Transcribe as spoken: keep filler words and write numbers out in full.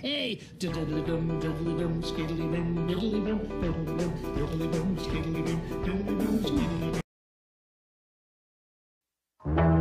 Hey! Diddly dum, diddly dum, skiddly dum, diddly dum, diddly dum, diddly dum, skiddly dum, diddly dum, skiddly dum.